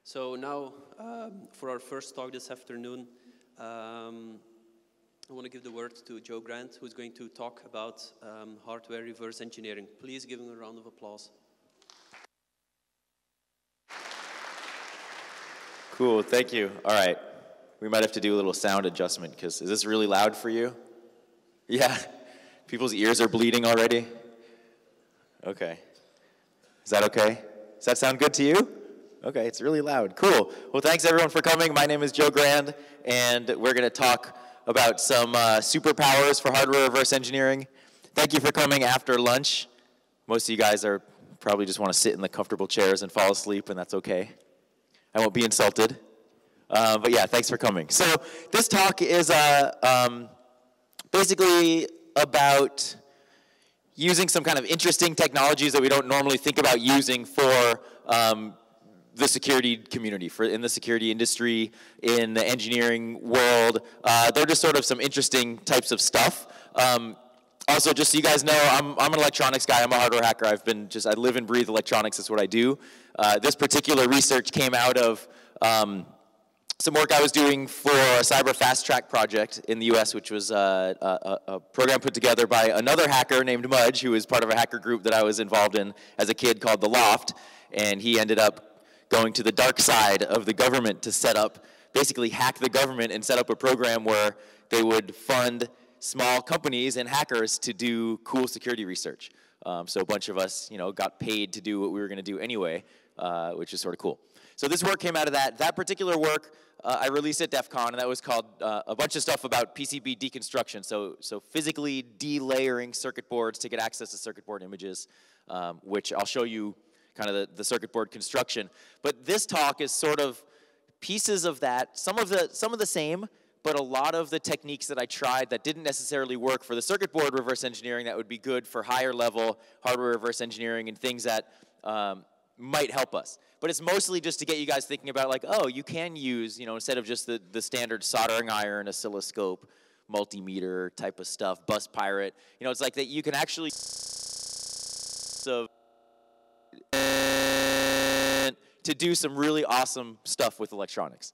So now, for our first talk this afternoon, I want to give the word to Joe Grant, who's going to talk about hardware reverse engineering. Please give him a round of applause. Cool, thank you. All right, we might have to do a little sound adjustment, because is this really loud for you? Yeah, people's ears are bleeding already? Okay, is that okay? Does that sound good to you? Okay, it's really loud. Cool. Well, thanks everyone for coming. My name is Joe Grand, and we're going to talk about some superpowers for hardware reverse engineering. Thank you for coming after lunch. Most of you guys are probably just want to sit in the comfortable chairs and fall asleep, and that's okay. I won't be insulted. But yeah, thanks for coming. So this talk is basically about using some kind of interesting technologies that we don't normally think about using for the security community, in the security industry, in the engineering world. They're just sort of some interesting types of stuff. Also, just so you guys know, I'm an electronics guy. I'm a hardware hacker. I live and breathe electronics. That's what I do. This particular research came out of some work I was doing for a cyber fast track project in the US, which was a program put together by another hacker named Mudge, who was part of a hacker group that I was involved in as a kid called The Loft. And he ended up going to the dark side of the government to basically hack the government and set up a program where they would fund small companies and hackers to do cool security research. So a bunch of us, got paid to do what we were going to do anyway, which is sort of cool. So this work came out of that. That particular work, I released at DEF CON, and that was called a bunch of stuff about PCB deconstruction. So physically delayering circuit boards to get access to circuit board images, which I'll show you kind of the circuit board construction. But this talk is sort of pieces of that, some of the same, but a lot of the techniques that I tried that didn't necessarily work for the circuit board reverse engineering that would be good for higher level hardware reverse engineering and things that might help us. But it's mostly just to get you guys thinking about, like, oh, you can use, instead of just the standard soldering iron, oscilloscope, multimeter type of stuff, bus pirate, it's like that you can actually to do some really awesome stuff with electronics.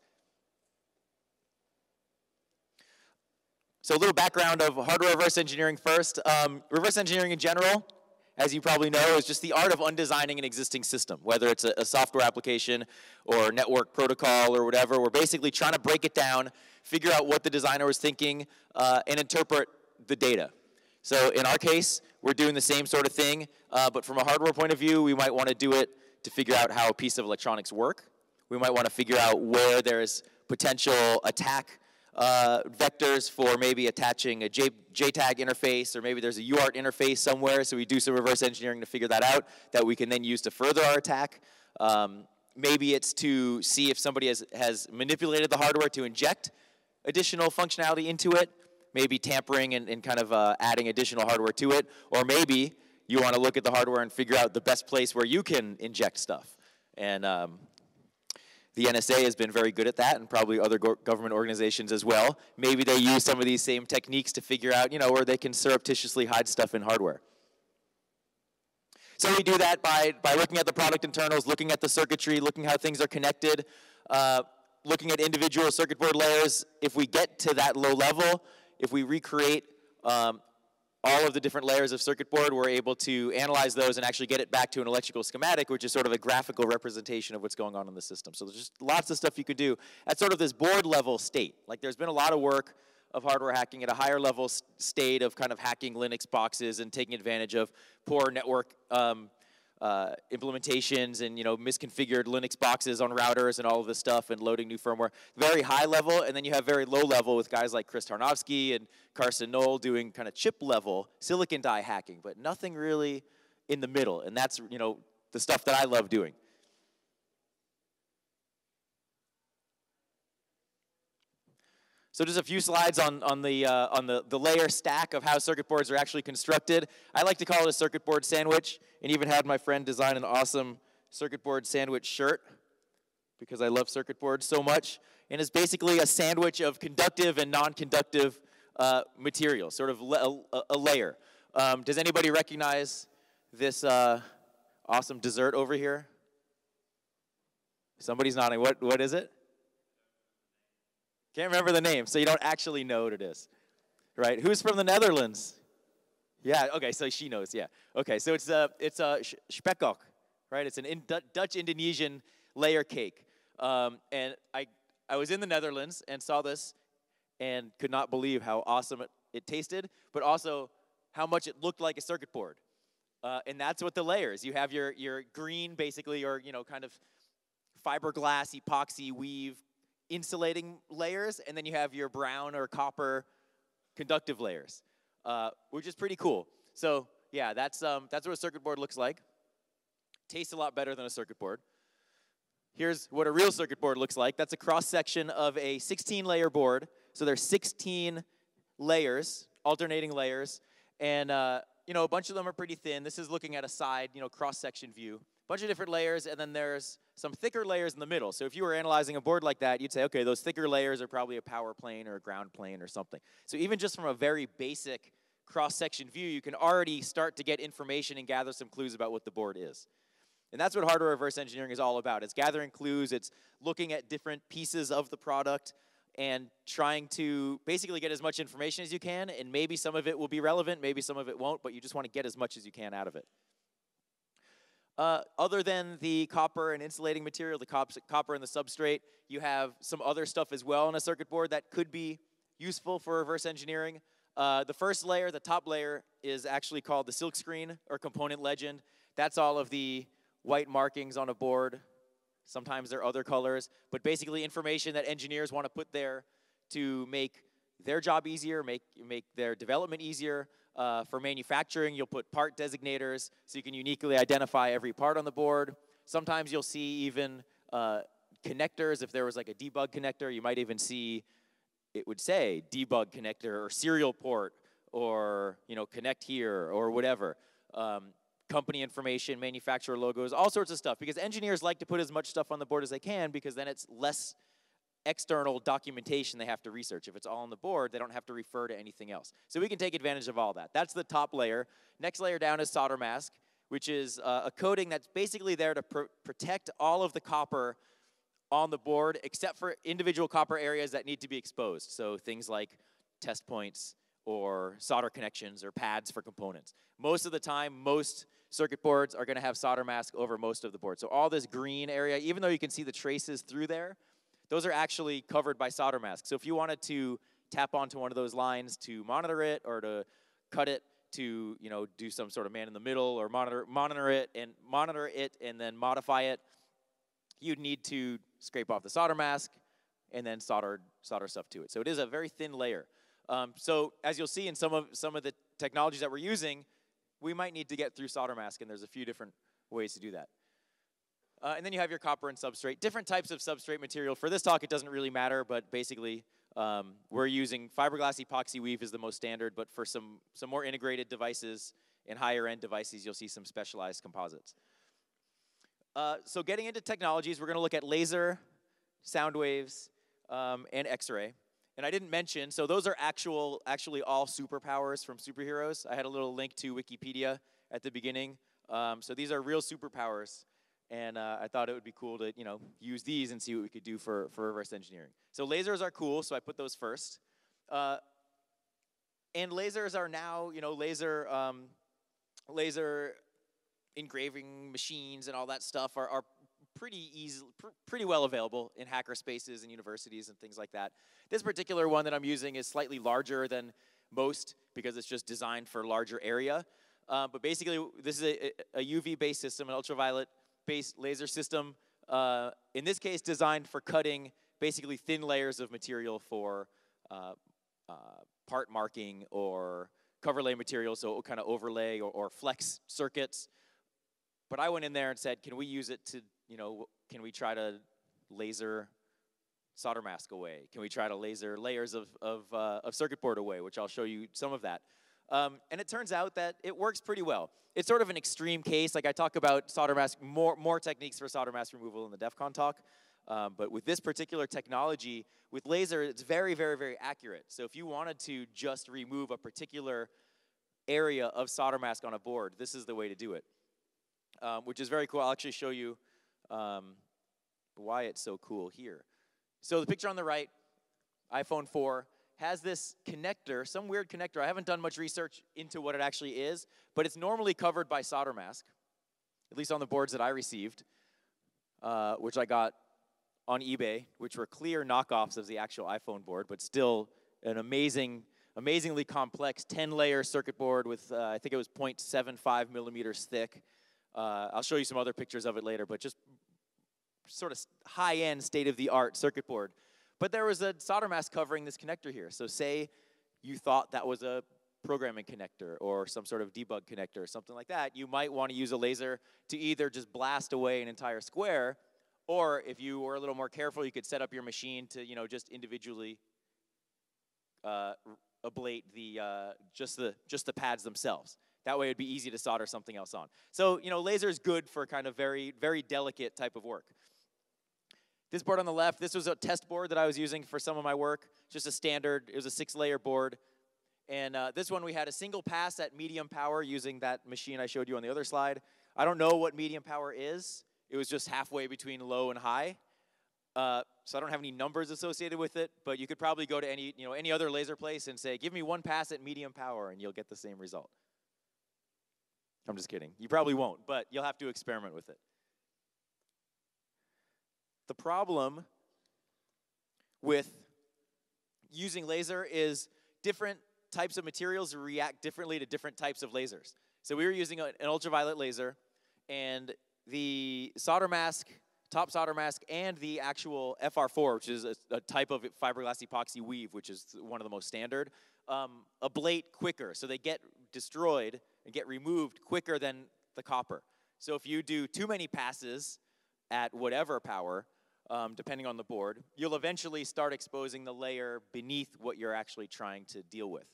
So a little background of hardware reverse engineering first. Reverse engineering in general, as you probably know, is just the art of undesigning an existing system, whether it's a software application or network protocol or whatever. We're basically trying to break it down, figure out what the designer was thinking, and interpret the data. So in our case, we're doing the same sort of thing, but from a hardware point of view, we might want to do it to figure out how a piece of electronics work. We might want to figure out where there's potential attack vectors for maybe attaching a JTAG interface, or maybe there's a UART interface somewhere, so we do some reverse engineering to figure that out, that we can then use to further our attack. Maybe it's to see if somebody has manipulated the hardware to inject additional functionality into it, maybe tampering and kind of adding additional hardware to it, or maybe you want to look at the hardware and figure out the best place where you can inject stuff. And the NSA has been very good at that, and probably other government organizations as well. Maybe they use some of these same techniques to figure out, where they can surreptitiously hide stuff in hardware. So we do that by looking at the product internals, looking at the circuitry, looking how things are connected, looking at individual circuit board layers. If we get to that low level, if we recreate all of the different layers of circuit board, we're able to analyze those and actually get it back to an electrical schematic, which is sort of a graphical representation of what's going on in the system. So there's just lots of stuff you can do at sort of this board level state. Like, there's been a lot of work of hardware hacking at a higher level state of kind of hacking Linux boxes and taking advantage of poor network implementations and misconfigured Linux boxes on routers and all of this stuff, and loading new firmware. Very high level, and then you have very low level with guys like Chris Tarnowski and Carson Knoll doing kind of chip level silicon die hacking, but nothing really in the middle. And that's the stuff that I love doing. So just a few slides on the layer stack of how circuit boards are actually constructed. I like to call it a circuit board sandwich, and even had my friend design an awesome circuit board sandwich shirt because I love circuit boards so much. And it's basically a sandwich of conductive and non-conductive material, sort of a layer. Does anybody recognize this awesome dessert over here? Somebody's nodding. What is it? Can't remember the name, so you don't actually know what it is, right? Who's from the Netherlands? Yeah, okay, so she knows, yeah. Okay, so it's a spekkoek, right? It's an Dutch-Indonesian layer cake. And I was in the Netherlands and saw this and could not believe how awesome it tasted, but also how much it looked like a circuit board. And that's what the layers. You have your green, basically, or, kind of fiberglass, epoxy, weave, insulating layers, and then you have your brown or copper conductive layers, which is pretty cool. So yeah, that's what a circuit board looks like. Tastes a lot better than a circuit board. Here's what a real circuit board looks like. That's a cross-section of a 16-layer board. So there's 16 layers, alternating layers, and a bunch of them are pretty thin. This is looking at a side, cross-section view. Bunch of different layers, and then there's some thicker layers in the middle. So if you were analyzing a board like that, you'd say, okay, those thicker layers are probably a power plane or a ground plane or something. So even just from a very basic cross-section view, you can already start to get information and gather some clues about what the board is. And that's what hardware reverse engineering is all about. It's gathering clues, it's looking at different pieces of the product and trying to basically get as much information as you can, and maybe some of it will be relevant, maybe some of it won't, but you just want to get as much as you can out of it. Other than the copper and insulating material, the copper and the substrate, you have some other stuff as well on a circuit board that could be useful for reverse engineering. The first layer, the top layer, is actually called the silkscreen or component legend. That's all of the white markings on a board. Sometimes there are other colors, but basically information that engineers want to put there to make their job easier, make their development easier. For manufacturing, you'll put part designators so you can uniquely identify every part on the board. Sometimes you'll see even connectors. If there was like a debug connector, you might even see it would say debug connector or serial port or connect here or whatever. Company information, manufacturer logos, all sorts of stuff, because engineers like to put as much stuff on the board as they can, because then it's less external documentation they have to research. If it's all on the board, they don't have to refer to anything else. So we can take advantage of all that. That's the top layer. Next layer down is solder mask, which is a coating that's basically there to protect all of the copper on the board, except for individual copper areas that need to be exposed. So things like test points or solder connections or pads for components. Most of the time, most circuit boards are going to have solder mask over most of the board. So all this green area, even though you can see the traces through there, those are actually covered by solder mask. So if you wanted to tap onto one of those lines to monitor it or to cut it to do some sort of man in the middle or monitor it and then modify it, you'd need to scrape off the solder mask and then solder stuff to it. So it is a very thin layer. So as you'll see in some of the technologies that we're using, we might need to get through solder mask, and there's a few different ways to do that. And then you have your copper and substrate. Different types of substrate material. For this talk, it doesn't really matter, but basically we're using fiberglass epoxy weave is the most standard, but for some more integrated devices and higher end devices, you'll see some specialized composites. So getting into technologies, we're going to look at laser, sound waves, and X-ray. And I didn't mention, so those are actually all superpowers from superheroes. I had a little link to Wikipedia at the beginning. So these are real superpowers. And I thought it would be cool to, use these and see what we could do for reverse engineering. So lasers are cool, so I put those first. And lasers are now, laser engraving machines and all that stuff are pretty well available in hacker spaces and universities and things like that. This particular one that I'm using is slightly larger than most because it's just designed for larger area. But basically, this is a UV-based system, an ultraviolet-based laser system. In this case, designed for cutting basically thin layers of material for part marking or cover lay material, so kind of overlay or flex circuits. But I went in there and said, can we use it to, can we try to laser solder mask away? Can we try to laser layers of circuit board away, which I'll show you some of that. And it turns out that it works pretty well. It's sort of an extreme case. Like I talk about solder mask, more techniques for solder mask removal in the DEF CON talk. But with this particular technology, with laser, it's very, very, very accurate. So if you wanted to just remove a particular area of solder mask on a board, this is the way to do it, which is very cool. I'll actually show you why it's so cool here. So the picture on the right, iPhone 4, has this connector, some weird connector. I haven't done much research into what it actually is, but it's normally covered by solder mask, at least on the boards that I received, which I got on eBay, which were clear knockoffs of the actual iPhone board, but still an amazingly complex 10-layer circuit board with, I think it was 0.75 millimeters thick. I'll show you some other pictures of it later, but just sort of high-end, state-of-the-art circuit board. But there was a solder mask covering this connector here. So say you thought that was a programming connector or some sort of debug connector or something like that, you might want to use a laser to either just blast away an entire square, or if you were a little more careful, you could set up your machine to, just individually ablate just the pads themselves. That way it'd be easy to solder something else on. So, laser is good for kind of very, very delicate type of work. This board on the left, this was a test board that I was using for some of my work. Just a standard, it was a 6-layer board. And this one we had a single pass at medium power using that machine I showed you on the other slide. I don't know what medium power is. It was just halfway between low and high. So I don't have any numbers associated with it, but you could probably go to any other laser place and say, give me one pass at medium power, and you'll get the same result. I'm just kidding. You probably won't, but you'll have to experiment with it. The problem with using laser is different types of materials react differently to different types of lasers. So we were using an ultraviolet laser, and the solder mask, top solder mask, and the actual FR4, which is a type of fiberglass epoxy weave, which is one of the most standard, ablate quicker. So they get destroyed and get removed quicker than the copper. So if you do too many passes at whatever power, depending on the board, you'll eventually start exposing the layer beneath what you're actually trying to deal with.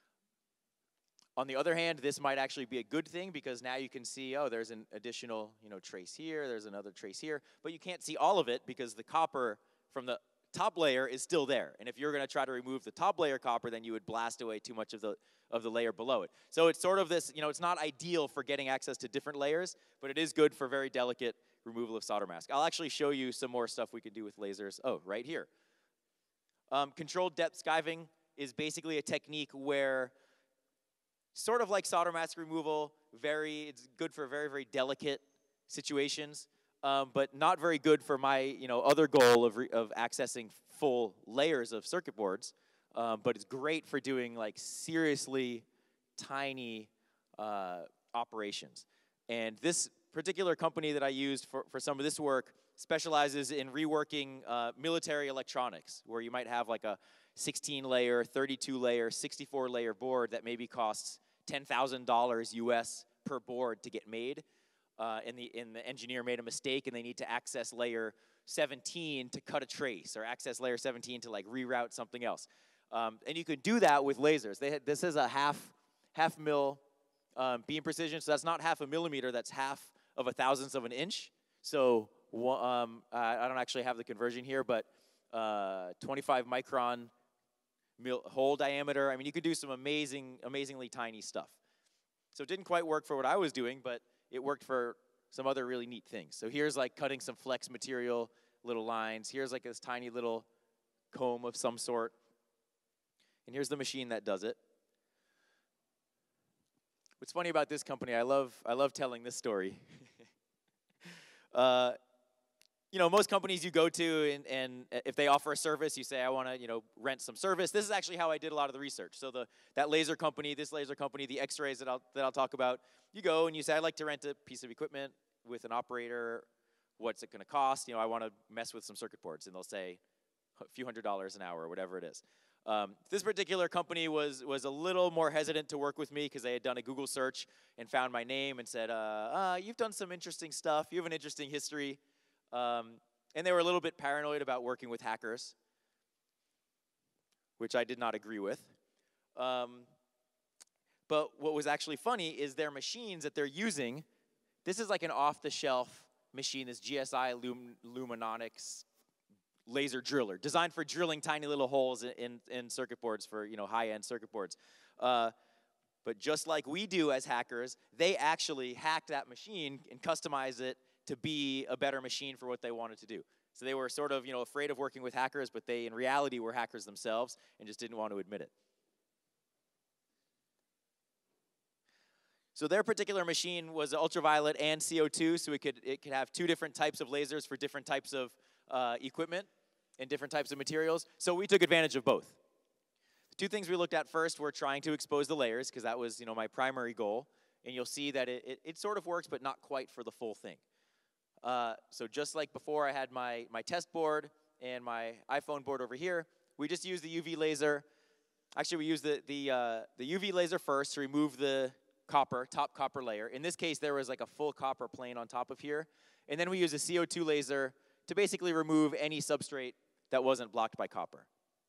On the other hand, this might actually be a good thing because now you can see, oh, there's an additional, trace here, there's another trace here, but you can't see all of it because the copper from the top layer is still there. And if you're going to try to remove the top layer copper, then you would blast away too much of the layer below it. So it's sort of this, it's not ideal for getting access to different layers, but it is good for very delicate removal of solder mask. I'll actually show you some more stuff we could do with lasers. Oh, right here. Controlled depth skiving is basically a technique where, sort of like solder mask removal, it's good for very, very delicate situations, but not very good for my other goal of accessing full layers of circuit boards. But it's great for doing like seriously tiny operations. And this particular company that I used for some of this work specializes in reworking military electronics, where you might have like a 16-layer, 32-layer, 64-layer board that maybe costs $10,000 US per board to get made. And the engineer made a mistake, and they need to access layer 17 to cut a trace, or access layer 17 to like reroute something else. And you can do that with lasers. This is a half mil beam precision, so that's not half a millimeter, that's half of a thousandth of an inch. So I don't actually have the conversion here, but 25 micron hole diameter. I mean, you could do some amazingly tiny stuff. So it didn't quite work for what I was doing, but it worked for some other really neat things. So here's like cutting some flex material, little lines. Here's like this tiny little comb of some sort. And here's the machine that does it. What's funny about this company, I love telling this story. Most companies you go to, and if they offer a service, you say, I want to, rent some service. This is actually how I did a lot of the research. So that laser company, this laser company, the X-rays that I'll talk about, you go and you say, I'd like to rent a piece of equipment with an operator. What's it going to cost? I want to mess with some circuit boards, and they'll say a few $100s an hour or whatever it is. This particular company was a little more hesitant to work with me because they had done a Google search and found my name and said, you've done some interesting stuff. You have an interesting history. And they were a little bit paranoid about working with hackers, which I did not agree with. But what was actually funny is their machines that they're using, this is like an off-the-shelf machine, this GSI Luminonics laser driller, designed for drilling tiny little holes in circuit boards for high-end circuit boards. But just like we do as hackers, they actually hacked that machine and customized it to be a better machine for what they wanted to do. So they were sort of, afraid of working with hackers, but they, in reality, were hackers themselves and just didn't want to admit it. So their particular machine was ultraviolet and CO2, so it could have two different types of lasers for different types of equipment and different types of materials. So we took advantage of both. The two things we looked at first were trying to expose the layers, because that was my primary goal. And you'll see that it sort of works, but not quite for the full thing. So just like before, I had my test board and my iPhone board over here. We just used the UV laser. Actually, we used the UV laser first to remove the top copper layer. In this case, there was like a full copper plane on top of here. And then we used a CO2 laser to basically remove any substrate that wasn't blocked by copper.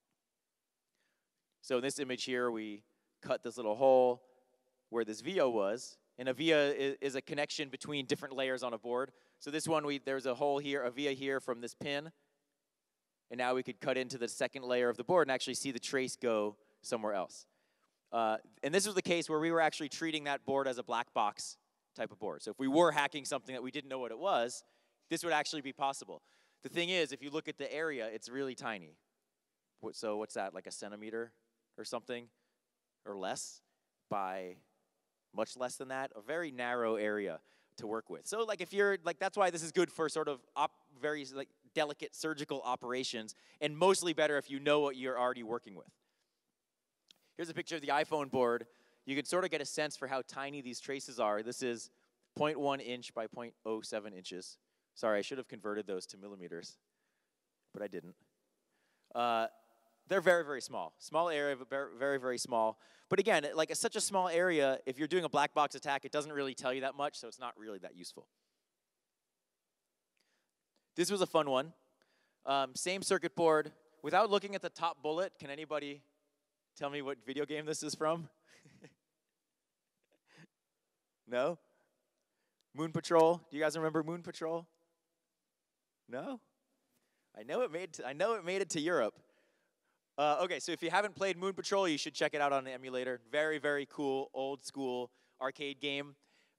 So in this image here, we cut this little hole where this via was. And a via is a connection between different layers on a board. So this one, there's a hole here, a via here from this pin. And now we could cut into the second layer of the board and actually see the trace go somewhere else. And this was the case where we were actually treating that board as a black box type of board. So if we were hacking something that we didn't know what it was, this would actually be possible. The thing is, if you look at the area, it's really tiny. So what's that, like a centimeter or something? Or less? By much less than that? A very narrow area to work with. So like if you're, that's why this is good for sort of very delicate surgical operations, and mostly better if you know what you're already working with. Here's a picture of the iPhone board. You can sort of get a sense for how tiny these traces are. This is 0.1 inch by 0.07 inches. Sorry, I should have converted those to millimeters, but I didn't. They're very, very small. Small area, but very, very small. But again, such a small area, if you're doing a black box attack, it doesn't really tell you that much, so it's not really that useful. This was a fun one. Same circuit board. Without looking at the top bullet, can anybody tell me what video game this is from? No? Moon Patrol? Do you guys remember Moon Patrol? No? I know it made it to Europe. Okay, so if you haven't played Moon Patrol, you should check it out on an emulator. Very, very cool, old school arcade game.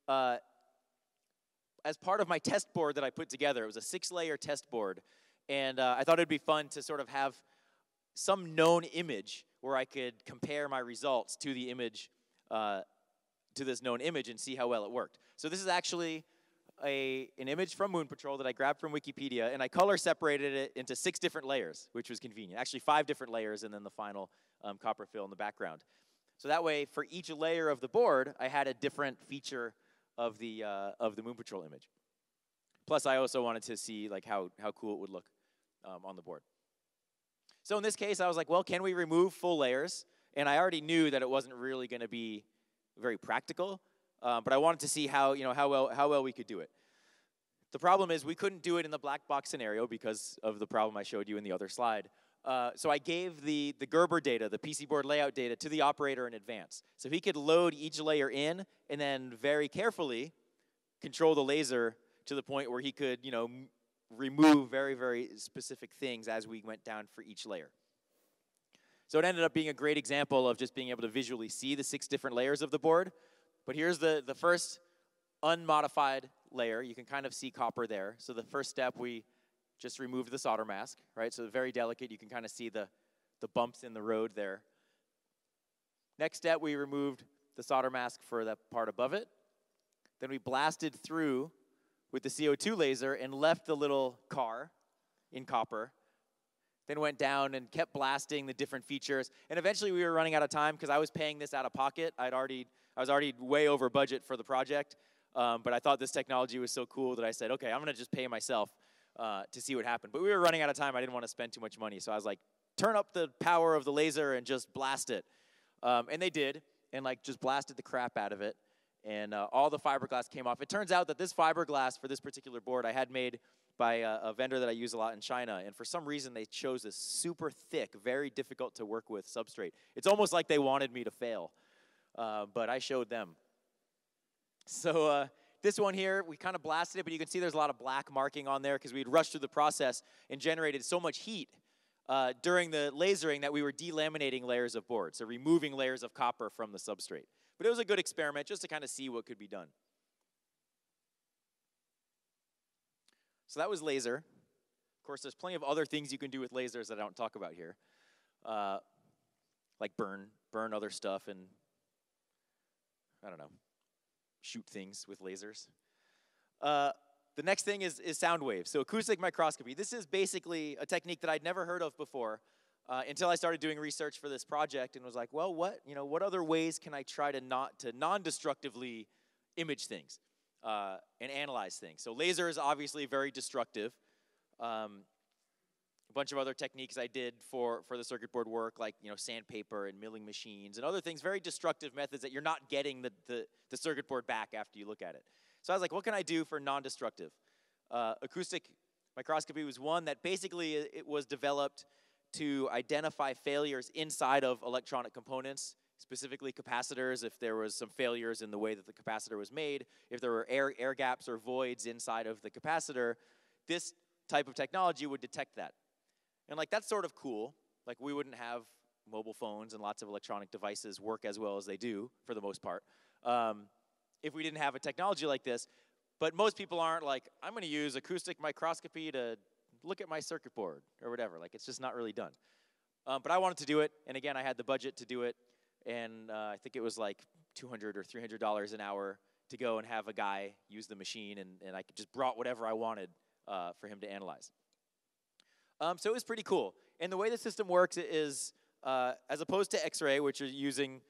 As part of my test board that I put together, it was a 6-layer test board, and I thought it'd be fun to sort of have some known image where I could compare my results to the image, to this known image, and see how well it worked. So this is actually an image from Moon Patrol that I grabbed from Wikipedia, and I color separated it into 6 different layers, which was convenient. Actually, 5 different layers, and then the final copper fill in the background. So that way, for each layer of the board, I had a different feature of the Moon Patrol image. Plus, I also wanted to see how cool it would look on the board. So in this case, I was like, well, can we remove full layers? And I already knew that it wasn't really going to be very practical, but I wanted to see how well we could do it. The problem is we couldn't do it in the black box scenario because of the problem I showed you in the other slide. So I gave the Gerber data, the PC board layout data, to the operator in advance. So he could load each layer in and then very carefully control the laser to the point where he could, remove very, very specific things as we went down for each layer. So it ended up being a great example of just being able to visually see the 6 different layers of the board. But here's the first unmodified layer. You can kind of see copper there. So the first step, we just removed the solder mask, right? So very delicate. You can kind of see the bumps in the road there. Next step, we removed the solder mask for that part above it. Then we blasted through with the CO2 laser and left the little car in copper. Then went down and kept blasting the different features. And eventually we were running out of time because I was paying this out of pocket. I was already way over budget for the project. But I thought this technology was so cool that I said, okay, I'm going to just pay myself to see what happened. But we were running out of time. I didn't want to spend too much money. So I was like, turn up the power of the laser and just blast it. And they did, and just blasted the crap out of it. And all the fiberglass came off. It turns out that this fiberglass for this particular board I had made by a vendor that I use a lot in China. And for some reason, they chose this super thick, very difficult to work with substrate. It's almost like they wanted me to fail. But I showed them. So this one here, we kind of blasted it, but you can see there's a lot of black marking on there because we'd rushed through the process and generated so much heat during the lasering that we were delaminating layers of board, so removing layers of copper from the substrate. But it was a good experiment just to kind of see what could be done. So that was laser. Of course, there's plenty of other things you can do with lasers that I don't talk about here, like burn other stuff and, I don't know, shoot things with lasers. The next thing is sound waves. So acoustic microscopy. This is basically a technique that I'd never heard of before until I started doing research for this project and was like, well, what other ways can I try to non-destructively image things and analyze things? So laser is obviously very destructive. A bunch of other techniques I did for the circuit board work, like sandpaper and milling machines and other things, very destructive methods that you're not getting the circuit board back after you look at it. So I was like, what can I do for non-destructive? Acoustic microscopy was one that basically it was developed to identify failures inside of electronic components, specifically capacitors, if there was some failures in the way that the capacitor was made, if there were air gaps or voids inside of the capacitor, this type of technology would detect that. And like, that's sort of cool. Like, we wouldn't have mobile phones and lots of electronic devices work as well as they do, for the most part, if we didn't have a technology like this. But most people aren't like, I'm going to use acoustic microscopy to look at my circuit board or whatever. Like, it's just not really done. But I wanted to do it, and again, I had the budget to do it, and I think it was like $200 or $300 an hour to go and have a guy use the machine, and I just brought whatever I wanted for him to analyze. So it was pretty cool. And the way the system works is, as opposed to X-ray, which are using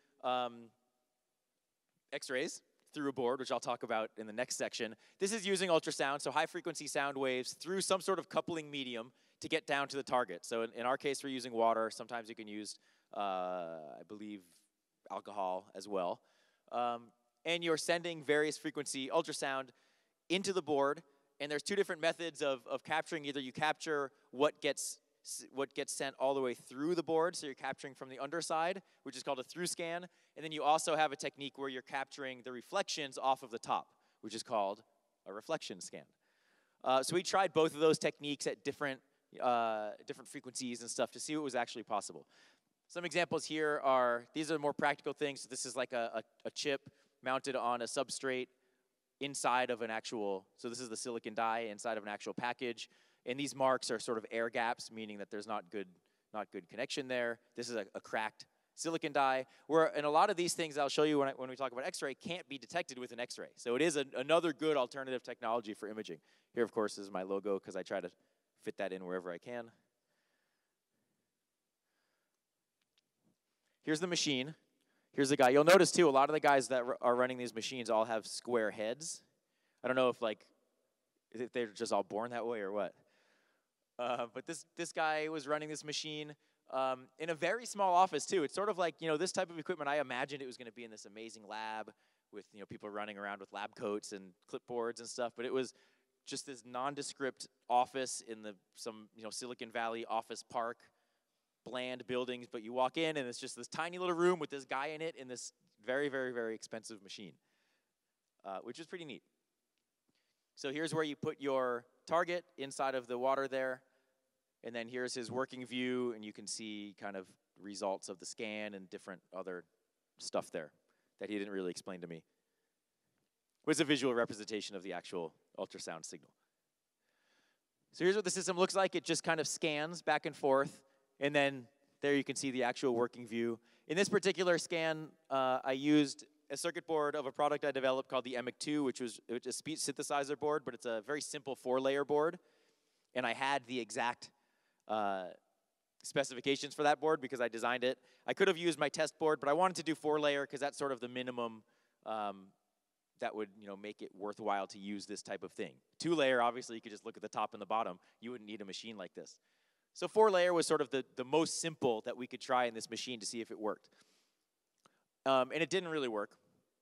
X-rays through a board, which I'll talk about in the next section, this is using ultrasound, so high-frequency sound waves through some sort of coupling medium to get down to the target. So in our case, we're using water. Sometimes you can use, I believe, alcohol as well. And you're sending various frequency ultrasound into the board, and there's two different methods of capturing. Either you capture what gets sent all the way through the board, so you're capturing from the underside, which is called a through scan, and then you also have a technique where you're capturing the reflections off of the top, which is called a reflection scan. So we tried both of those techniques at different frequencies and stuff to see what was actually possible. Some examples here are, these are more practical things. So this is like a chip mounted on a substrate inside of an actual, so this is the silicon die inside of an actual package. And these marks are sort of air gaps, meaning that there's not good connection there. This is a cracked silicon die, and a lot of these things I'll show you when we talk about X-ray can't be detected with an X-ray. So it is another good alternative technology for imaging. Here, of course, is my logo because I try to fit that in wherever I can. Here's the machine. Here's the guy. You'll notice, too, a lot of the guys that are running these machines all have square heads. I don't know if they're just all born that way or what. But this guy was running this machine in a very small office, too. It's sort of like, this type of equipment, I imagined it was going to be in this amazing lab with, people running around with lab coats and clipboards and stuff. But it was just this nondescript office in some Silicon Valley office park, bland buildings. But you walk in, and it's just this tiny little room with this guy in it in this very, very, very expensive machine, which is pretty neat. So here's where you put your target inside of the water there. And then here's his working view, and you can see kind of results of the scan and different other stuff there that he didn't really explain to me. It was a visual representation of the actual ultrasound signal. So here's what the system looks like. It just kind of scans back and forth, and then there you can see the actual working view. In this particular scan, I used a circuit board of a product I developed called the EMIC2, which is a speech synthesizer board, but it's a very simple 4-layer board. And I had the exact specifications for that board because I designed it. I could have used my test board, but I wanted to do 4-layer because that's sort of the minimum that would make it worthwhile to use this type of thing. 2-layer, obviously, you could just look at the top and the bottom. You wouldn't need a machine like this. So 4-layer was sort of the most simple that we could try in this machine to see if it worked. And it didn't really work.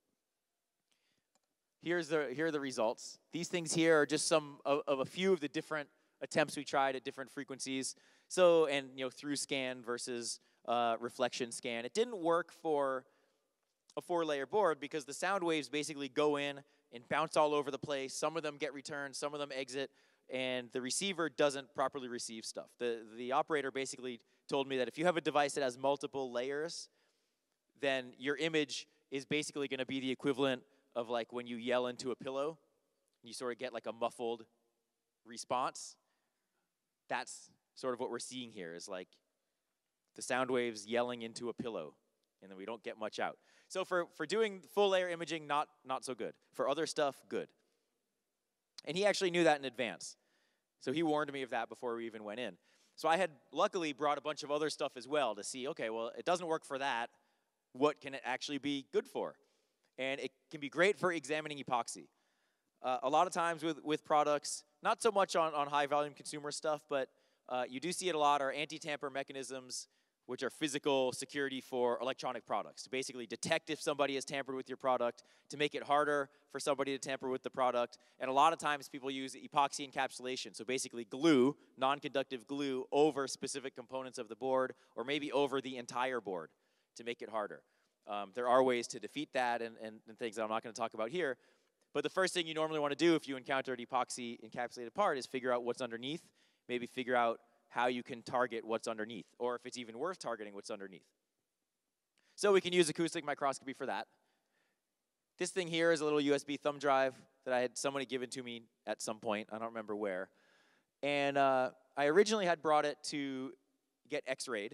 Here are the results. These things here are just some of a few of the different attempts we tried at different frequencies. So, and through scan versus reflection scan. It didn't work for a 4-layer board because the sound waves basically go in and bounce all over the place. Some of them get returned, some of them exit, and the receiver doesn't properly receive stuff. The operator basically told me that if you have a device that has multiple layers, then your image is basically going to be the equivalent of like when you yell into a pillow. You sort of get like a muffled response. that's sort of what we're seeing here, is like the sound waves yelling into a pillow, and then we don't get much out. So for doing full layer imaging, not so good. For other stuff, good. And he actually knew that in advance. So he warned me of that before we even went in. So I had luckily brought a bunch of other stuff as well to see, okay, well, it doesn't work for that. What can it actually be good for? And it can be great for examining epoxy. A lot of times with products, not so much on high volume consumer stuff, but you do see it a lot, are anti-tamper mechanisms, which are physical security for electronic products, to basically detect if somebody has tampered with your product, to make it harder for somebody to tamper with the product. And a lot of times people use epoxy encapsulation, so basically glue, non-conductive glue, over specific components of the board, or maybe over the entire board to make it harder. There are ways to defeat that and things that I'm not going to talk about here. But the first thing you normally want to do if you encounter an epoxy encapsulated part is figure out what's underneath, maybe figure out how you can target what's underneath, or if it's even worth targeting what's underneath. So we can use acoustic microscopy for that. This thing here is a little USB thumb drive that I had somebody given to me at some point. I don't remember where. And I originally had brought it to get x-rayed.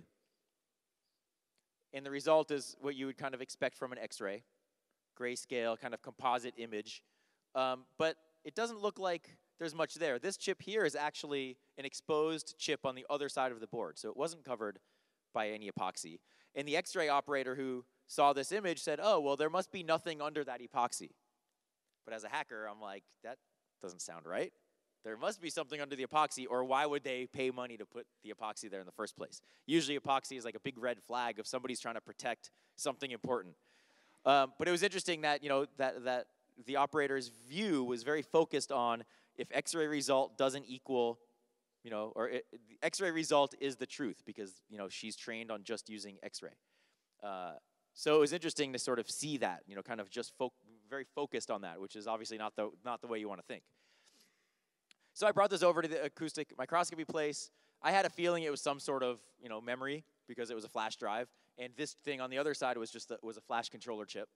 And the result is what you would kind of expect from an x-ray. Grayscale, kind of composite image. But it doesn't look like there's much there. This chip here is actually an exposed chip on the other side of the board, so it wasn't covered by any epoxy. And the x-ray operator who saw this image said, oh, well, there must be nothing under that epoxy. But as a hacker, I'm like, that doesn't sound right. There must be something under the epoxy, or why would they pay money to put the epoxy there in the first place? Usually epoxy is like a big red flag if somebody's trying to protect something important. But it was interesting that, you know, that the operator's view was very focused on if x-ray result doesn't equal, you know, or the x-ray result is the truth because, you know, she's trained on just using x-ray. So it was interesting to sort of see that, you know, kind of just very focused on that, which is obviously not the way you want to think. So I brought this over to the acoustic microscopy place. I had a feeling it was some sort of, you know, memory because it was a flash drive, and this thing on the other side was just was a flash controller chip.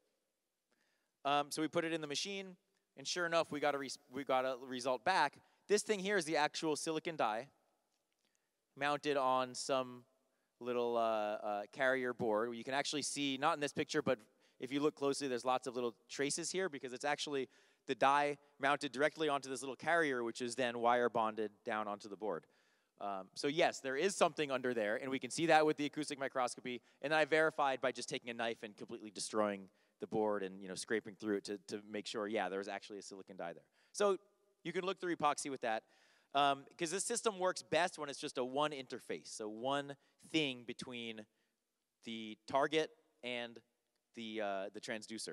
So we put it in the machine, and sure enough, we got a result back. This thing here is the actual silicon die mounted on some little carrier board. You can actually see, not in this picture, but if you look closely, there's lots of little traces here because it's actually the die mounted directly onto this little carrier, which is then wire bonded down onto the board. So yes, there is something under there, and we can see that with the acoustic microscopy. And then I verified by just taking a knife and completely destroying the board and, you know, scraping through it to make sure, yeah, there was actually a silicon die there. So you can look through epoxy with that. Because this system works best when it's just a one interface, so one thing between the target and the transducer.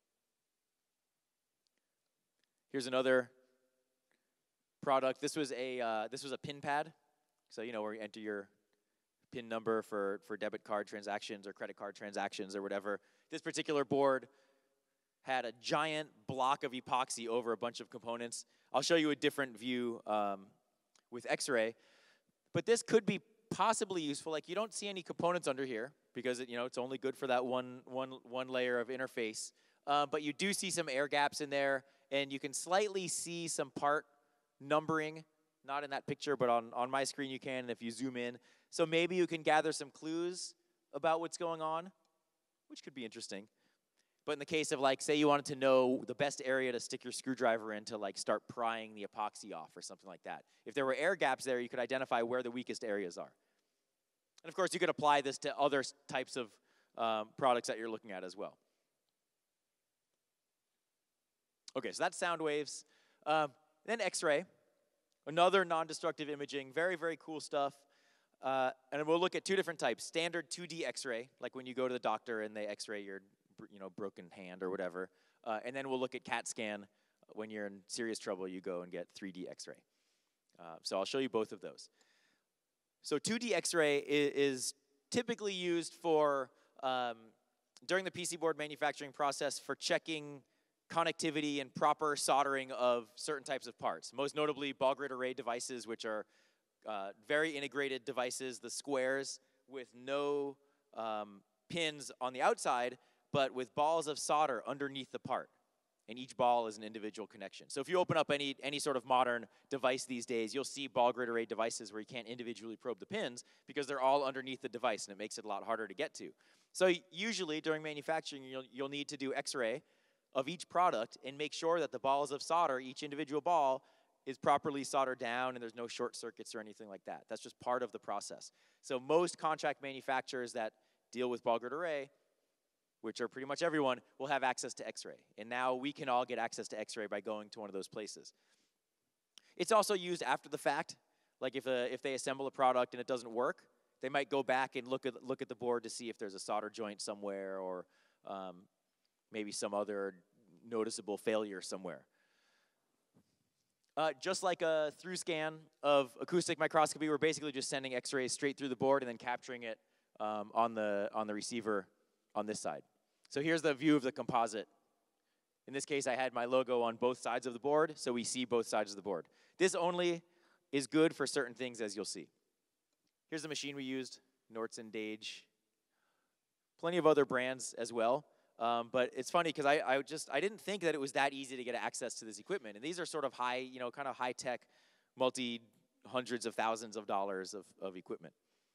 Here's another product. This was a pin pad, so you know where you enter your PIN number for debit card transactions or credit card transactions or whatever. This particular board had a giant block of epoxy over a bunch of components. I'll show you a different view with X-ray, but this could be possibly useful. Like, you don't see any components under here because it's only good for that one layer of interface. But you do see some air gaps in there, and you can slightly see some part numbering. Not in that picture, but on my screen you can if you zoom in. So maybe you can gather some clues about what's going on, which could be interesting. But in the case of, like, say you wanted to know the best area to stick your screwdriver in to, like, start prying the epoxy off or something like that. If there were air gaps there, you could identify where the weakest areas are. And, of course, you could apply this to other types of products that you're looking at as well. Okay, so that's sound waves. Then X-ray, another non-destructive imaging, very, very cool stuff. And we'll look at two different types. Standard 2D X-ray, like when you go to the doctor and they X-ray your broken hand or whatever. And then we'll look at CAT scan. When you're in serious trouble, you go and get 3D X-ray. So I'll show you both of those. So 2D X-ray is typically used for, during the PC board manufacturing process, for checking connectivity and proper soldering of certain types of parts. Most notably, ball grid array devices, which are very integrated devices, the squares with no pins on the outside, but with balls of solder underneath the part. and each ball is an individual connection. So if you open up any sort of modern device these days, you'll see ball grid array devices where you can't individually probe the pins because they're all underneath the device, and it makes it a lot harder to get to. So usually during manufacturing, you'll need to do X-ray of each product and make sure that the balls of solder, each individual ball, is properly soldered down and there's no short circuits or anything like that. That's just part of the process. So most contract manufacturers that deal with ball grid array, which are pretty much everyone, will have access to X-ray. And now we can all get access to X-ray by going to one of those places. It's also used after the fact. Like if they assemble a product and it doesn't work, they might go back and look at the board to see if there's a solder joint somewhere or maybe some other noticeable failure somewhere. Just like a through scan of acoustic microscopy, we're basically just sending X-rays straight through the board and then capturing it on the receiver on this side. So here's the view of the composite. In this case, I had my logo on both sides of the board, so we see both sides of the board. This only is good for certain things, as you'll see. Here's the machine we used, Nordson Dage. Plenty of other brands as well. But it's funny because I didn't think that it was that easy to get access to this equipment. And these are sort of high, kind of high-tech, multi-hundreds of thousands of dollars of equipment.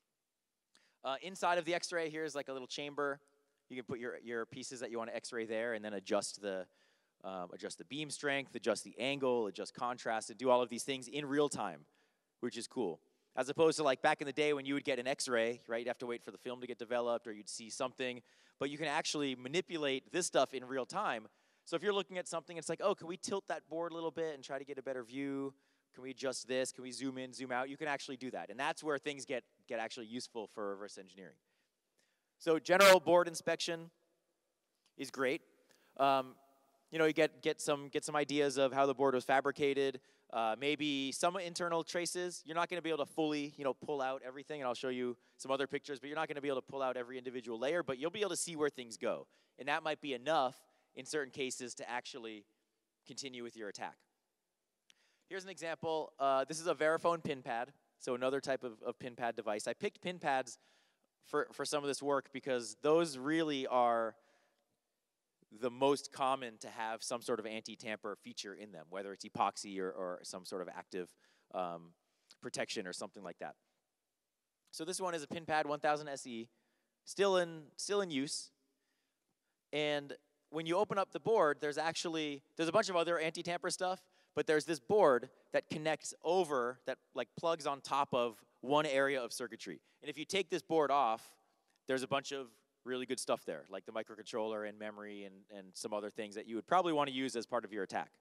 Inside of the X-ray, here's like a little chamber. You can put your pieces that you want to X-ray there and then adjust the beam strength, adjust the angle, adjust contrast, and do all of these things in real time, which is cool. As opposed to like back in the day when you would get an X-ray, right? You'd have to wait for the film to get developed or you'd see something. But you can actually manipulate this stuff in real time. So if you're looking at something, it's like, oh, can we tilt that board a little bit and try to get a better view? Can we adjust this? Can we zoom in, zoom out? You can actually do that. And that's where things get actually useful for reverse engineering. So general board inspection is great. You get some ideas of how the board was fabricated. Maybe some internal traces. You're not going to be able to fully, pull out everything, and I'll show you some other pictures, but you're not going to be able to pull out every individual layer, but you'll be able to see where things go. And that might be enough in certain cases to actually continue with your attack. Here's an example. This is a Verifone pin pad, so another type of pin pad device. I picked pin pads for some of this work because those really are the most common to have some sort of anti-tamper feature in them, whether it's epoxy or some sort of active protection or something like that. So this one is a pin pad 1000 SE, still in use. And when you open up the board, there's a bunch of other anti-tamper stuff, but there's this board that connects over, that like plugs on top of one area of circuitry. And if you take this board off, there's a bunch of really good stuff there, like the microcontroller and memory and some other things that you would probably want to use as part of your attack.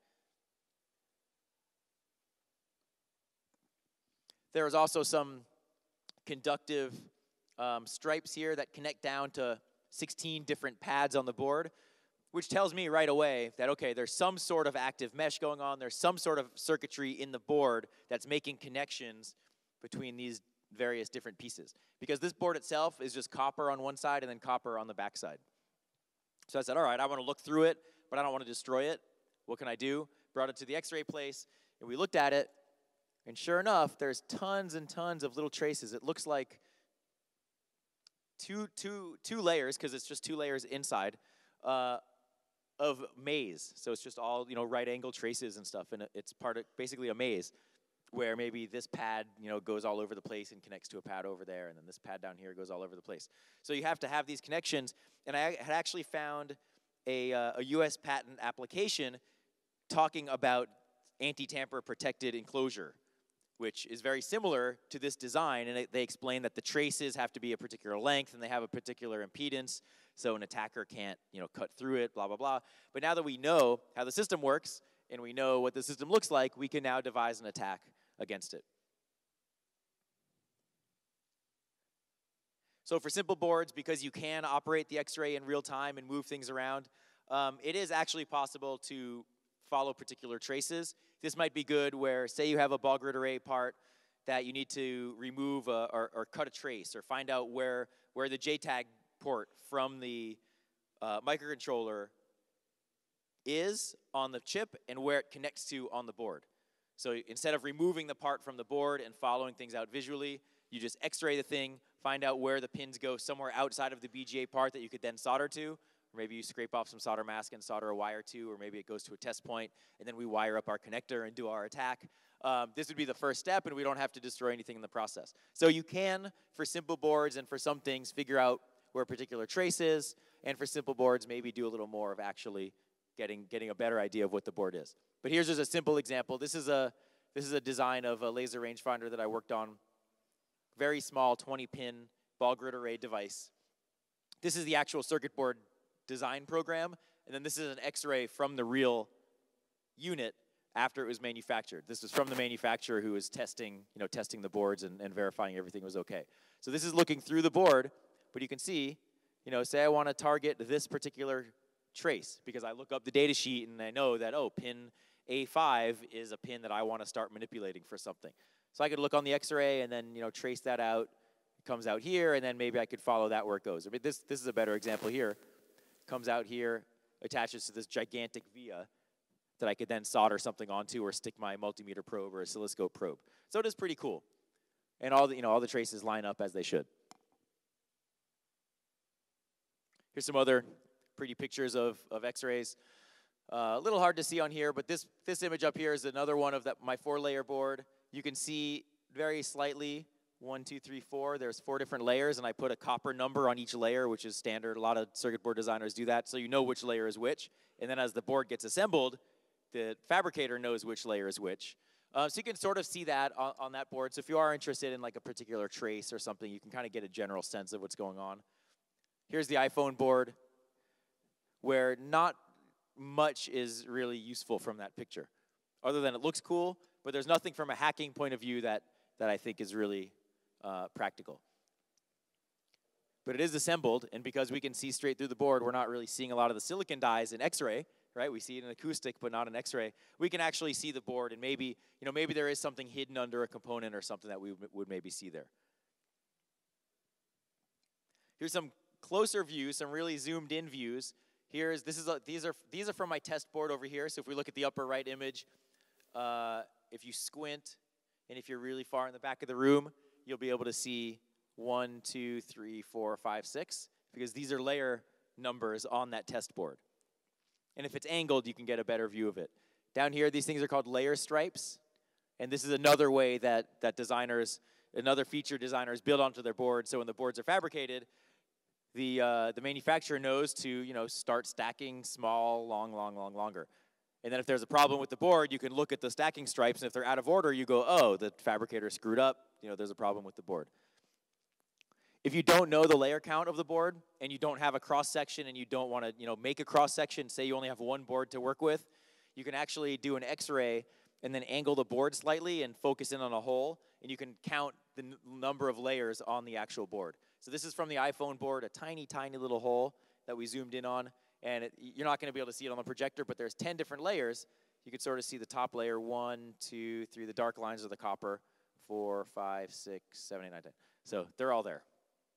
There is also some conductive stripes here that connect down to 16 different pads on the board, which tells me right away that, okay, there's some sort of active mesh going on. There's some sort of circuitry in the board that's making connections between these various different pieces. Because this board itself is just copper on one side and then copper on the back side. So I said, all right, I want to look through it, but I don't want to destroy it. What can I do? Brought it to the X-ray place, and we looked at it, and sure enough, there's tons and tons of little traces. It looks like two layers, because it's just 2 layers inside, of maze. So it's just all, right angle traces and stuff, and it's part of basically a maze where maybe this pad, goes all over the place and connects to a pad over there, and then this pad down here goes all over the place. So you have to have these connections, and I had actually found a US patent application talking about anti-tamper protected enclosure, which is very similar to this design, and they explain that the traces have to be a particular length and they have a particular impedance, so an attacker can't, cut through it, blah, blah, blah. But now that we know how the system works and we know what the system looks like, we can now devise an attack against it. So for simple boards, because you can operate the X-ray in real time and move things around, it is actually possible to follow particular traces. This might be good where, say you have a ball grid array part that you need to remove or cut a trace, or find out where the JTAG port from the microcontroller is on the chip and where it connects to on the board. So instead of removing the part from the board and following things out visually, you just X-ray the thing, find out where the pins go somewhere outside of the BGA part that you could then solder to, or maybe you scrape off some solder mask and solder a wire to, or maybe it goes to a test point, and then we wire up our connector and do our attack. This would be the first step, and we don't have to destroy anything in the process. So you can, for simple boards and for some things, figure out where a particular trace is, and for simple boards, maybe do a little more of actually getting a better idea of what the board is. But here's just a simple example. This is a design of a laser rangefinder that I worked on. Very small 20-pin ball grid array device. This is the actual circuit board design program, and then this is an X-ray from the real unit after it was manufactured. This was from the manufacturer who was testing the boards and verifying everything was okay. So this is looking through the board, but you can see, say I want to target this particular trace because I look up the data sheet and I know that, oh, pin A5 is a pin that I want to start manipulating for something. So I could look on the X-ray and then, trace that out. It comes out here, and then maybe I could follow that where it goes. I mean, this is a better example here. Comes out here, attaches to this gigantic via that I could then solder something onto or stick my multimeter probe or oscilloscope probe. So it is pretty cool. And all the traces line up as they should. Here's some other pretty pictures of X-rays. A little hard to see on here, but this image up here is another one of my 4-layer board. You can see very slightly, 1, 2, 3, 4. There's 4 different layers, and I put a copper number on each layer, which is standard. A lot of circuit board designers do that, so you know which layer is which. And then as the board gets assembled, the fabricator knows which layer is which. So you can sort of see that on that board. So if you are interested in like a particular trace or something, you can kind of get a general sense of what's going on. Here's the iPhone board, where not much is really useful from that picture, other than it looks cool, but there's nothing from a hacking point of view that I think is really practical. But it is assembled, and because we can see straight through the board, we're not really seeing a lot of the silicon dyes in X-ray, right? We see it in acoustic, but not in X-ray. We can actually see the board, and maybe there is something hidden under a component or something that we would maybe see there. Here's some closer views, some really zoomed in views. These are from my test board over here. So if we look at the upper right image, if you squint, and if you're really far in the back of the room, you'll be able to see 1, 2, 3, 4, 5, 6, because these are layer numbers on that test board. And if it's angled, you can get a better view of it. Down here, these things are called layer stripes, and this is another way that another feature designers build onto their board. So when the boards are fabricated, the manufacturer knows to start stacking small, longer. And then if there's a problem with the board, you can look at the stacking stripes, and if they're out of order, you go, oh, the fabricator screwed up. There's a problem with the board. If you don't know the layer count of the board, and you don't have a cross-section, and you don't want to make a cross-section, say you only have one board to work with, you can actually do an X-ray and then angle the board slightly and focus in on a hole, and you can count the number of layers on the actual board. So this is from the iPhone board, a tiny, tiny little hole that we zoomed in on. And you're not going to be able to see it on the projector, but there's 10 different layers. You can sort of see the top layer, 1, 2, 3, the dark lines of the copper, 4, 5, 6, 7, 8, 9, 10. So they're all there.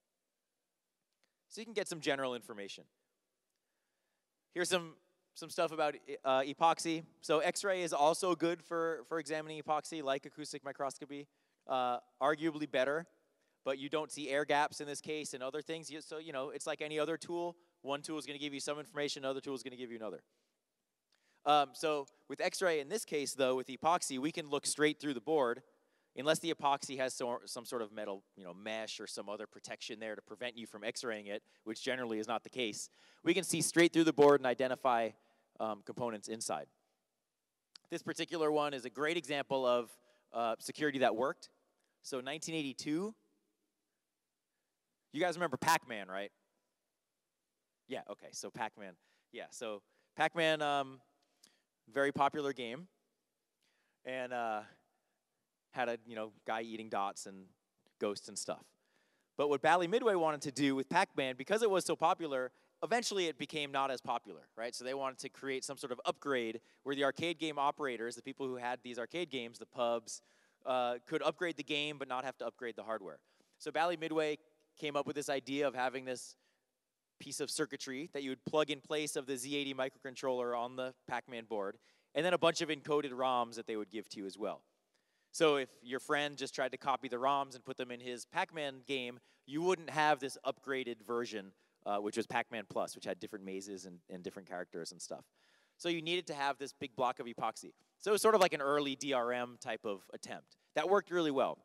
So you can get some general information. Here's some stuff about epoxy. So X-ray is also good for examining epoxy, like acoustic microscopy, arguably better. But you don't see air gaps in this case and other things. So, it's like any other tool. One tool is going to give you some information, another tool is going to give you another. So with X-ray, in this case, though, with epoxy, we can look straight through the board, unless the epoxy has some sort of metal mesh or some other protection there to prevent you from X-raying it, which generally is not the case. We can see straight through the board and identify components inside. This particular one is a great example of security that worked. So 1982, you guys remember Pac-Man, right? Yeah, okay, so Pac-Man. Yeah, so Pac-Man, very popular game. And had a guy eating dots and ghosts and stuff. But what Bally Midway wanted to do with Pac-Man, because it was so popular, eventually it became not as popular, right? So they wanted to create some sort of upgrade where the arcade game operators, the people who had these arcade games, the pubs, could upgrade the game but not have to upgrade the hardware. So Bally Midway came up with this idea of having this piece of circuitry that you would plug in place of the Z80 microcontroller on the Pac-Man board, and then a bunch of encoded ROMs that they would give to you as well. So if your friend just tried to copy the ROMs and put them in his Pac-Man game, you wouldn't have this upgraded version which was Pac-Man Plus, which had different mazes and different characters and stuff. So you needed to have this big block of epoxy. So it was sort of like an early DRM type of attempt. That worked really well.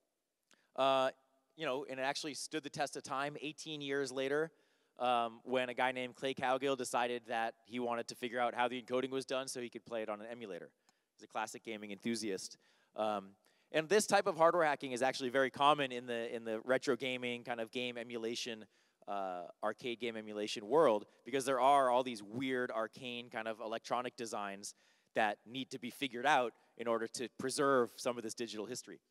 You know, and it actually stood the test of time 18 years later when a guy named Clay Cowgill decided that he wanted to figure out how the encoding was done so he could play it on an emulator. He's a classic gaming enthusiast. And this type of hardware hacking is actually very common in the retro gaming kind of game emulation, arcade game emulation world, because there are all these weird arcane kind of electronic designs that need to be figured out in order to preserve some of this digital history.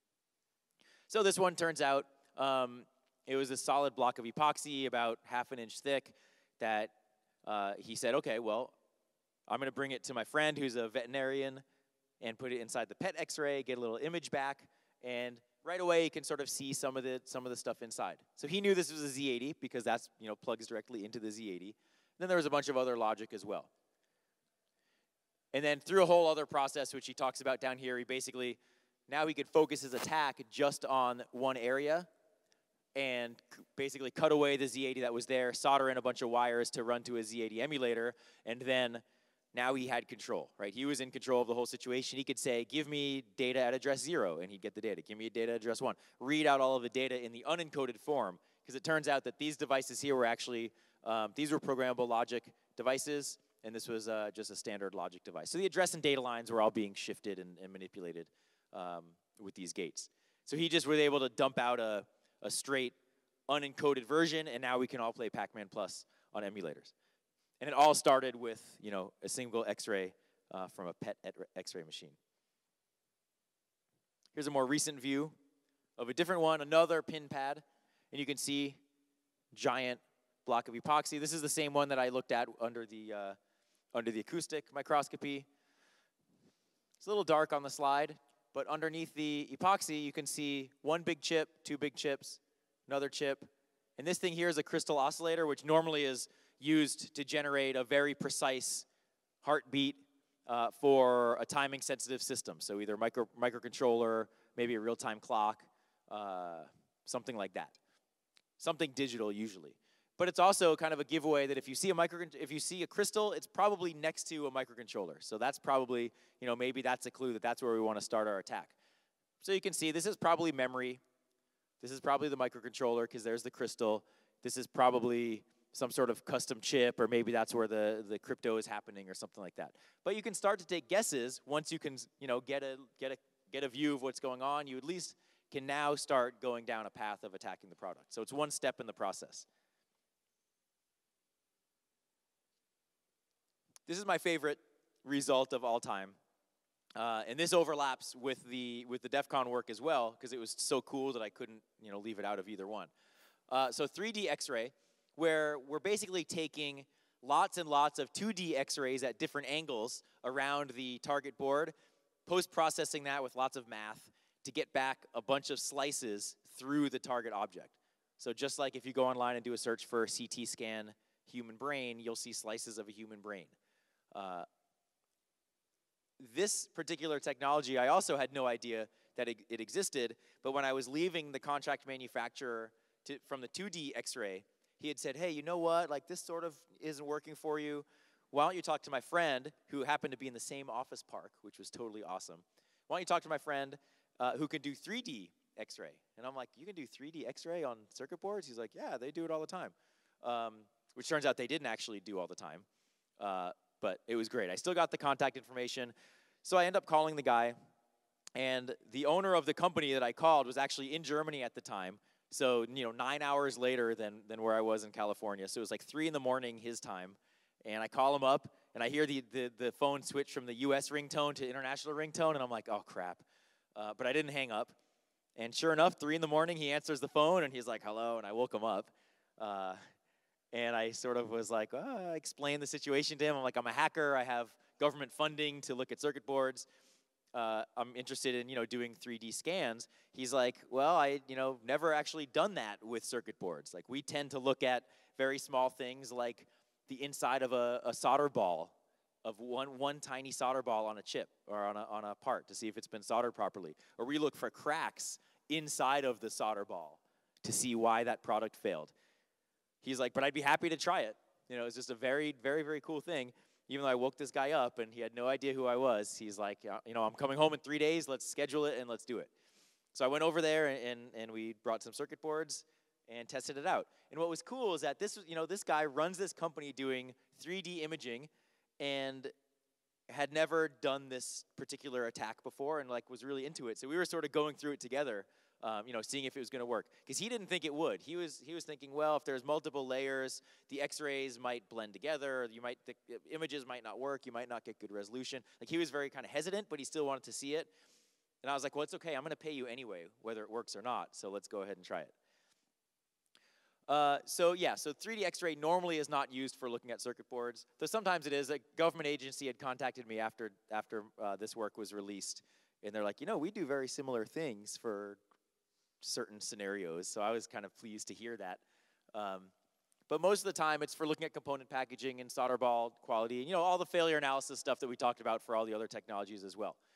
So this one turns out it was a solid block of epoxy about ½ an inch thick that he said, okay, well, I'm going to bring it to my friend who's a veterinarian and put it inside the PET X-ray, get a little image back, and right away you can sort of see some of the stuff inside. So he knew this was a Z80 because that's, you know, plugs directly into the Z80. Then there was a bunch of other logic as well. And then through a whole other process, which he talks about down here, he basically, now he could focus his attack just on one area and basically cut away the Z80 that was there, solder in a bunch of wires to run to a Z80 emulator, and then now he had control, right? He was in control of the whole situation. He could say, give me data at address 0, and he'd get the data. Give me data at address 1. Read out all of the data in the unencoded form, because it turns out that these devices here were actually, these were programmable logic devices, and this was just a standard logic device. So the address and data lines were all being shifted and manipulated with these gates. So he just was able to dump out a straight unencoded version, and now we can all play Pac-Man Plus on emulators. And it all started with, you know, a single X-ray from a PET X-ray machine. Here's a more recent view of a different one, another pin pad, and you can see giant block of epoxy. This is the same one that I looked at under the acoustic microscopy. It's a little dark on the slide, but underneath the epoxy, you can see one big chip, two big chips, another chip. And this thing here is a crystal oscillator, which normally is used to generate a very precise heartbeat for a timing-sensitive system. So either microcontroller, maybe a real-time clock, something like that. Something digital usually. But it's also kind of a giveaway that if you see a crystal, it's probably next to a microcontroller. So that's probably, you know, maybe that's a clue that that's where we want to start our attack. So you can see this is probably memory. This is probably the microcontroller because there's the crystal. This is probably some sort of custom chip, or maybe that's where the crypto is happening or something like that. But you can start to take guesses once you can, you know, get a view of what's going on. You at least can now start going down a path of attacking the product. So it's one step in the process. This is my favorite result of all time. And this overlaps with the DEF CON work as well, because it was so cool that I couldn't, you know, leave it out of either one. So 3D X-ray, where we're basically taking lots and lots of 2D X-rays at different angles around the target board, post-processing that with lots of math to get back a bunch of slices through the target object. So just like if you go online and do a search for CT scan human brain, you'll see slices of a human brain. This particular technology, I also had no idea that it existed, but when I was leaving the contract manufacturer from the 2D X-ray, he had said, hey, you know what, like this sort of isn't working for you. Why don't you talk to my friend who happened to be in the same office park, which was totally awesome. Why don't you talk to my friend who can do 3D X-ray? And I'm like, you can do 3D X-ray on circuit boards? He's like, yeah, they do it all the time. Which turns out they didn't actually do all the time. But it was great. I still got the contact information. So I end up calling the guy. And the owner of the company that I called was actually in Germany at the time. So, you know, 9 hours later than where I was in California. So it was like 3 in the morning his time. And I call him up, and I hear the phone switch from the US ringtone to international ringtone. And I'm like, oh, crap. But I didn't hang up. And sure enough, 3 in the morning, he answers the phone, and he's like, hello. And I woke him up. And I sort of was like, I explained the situation to him. I'm like, I'm a hacker. I have government funding to look at circuit boards. I'm interested in, you know, doing 3D scans. He's like, well, I, you know, never actually done that with circuit boards. Like, we tend to look at very small things like the inside of a solder ball, of one tiny solder ball on a chip or on a part to see if it's been soldered properly. Or we look for cracks inside of the solder ball to see why that product failed. he's like, but I'd be happy to try it. You know, it's just a very, very, very cool thing. Even though I woke this guy up and he had no idea who I was, he's like, you know, I'm coming home in 3 days. Let's schedule it and let's do it. So I went over there and we brought some circuit boards and tested it out. And what was cool is that this guy runs this company doing 3D imaging and had never done this particular attack before and like was really into it. So we were sort of going through it together, seeing if it was going to work. Because he didn't think it would. He was thinking, well, if there's multiple layers, the X-rays might blend together. The images might not work. You might not get good resolution. Like he was very kind of hesitant, but he still wanted to see it. And I was like, well, it's okay. I'm going to pay you anyway, whether it works or not. So let's go ahead and try it. So 3D X-ray normally is not used for looking at circuit boards, though sometimes it is. A government agency had contacted me after this work was released, and they're like, you know, we do very similar things for certain scenarios. So I was kind of pleased to hear that. But most of the time, it's for looking at component packaging and solder ball quality, and all the failure analysis stuff that we talked about for all the other technologies as well.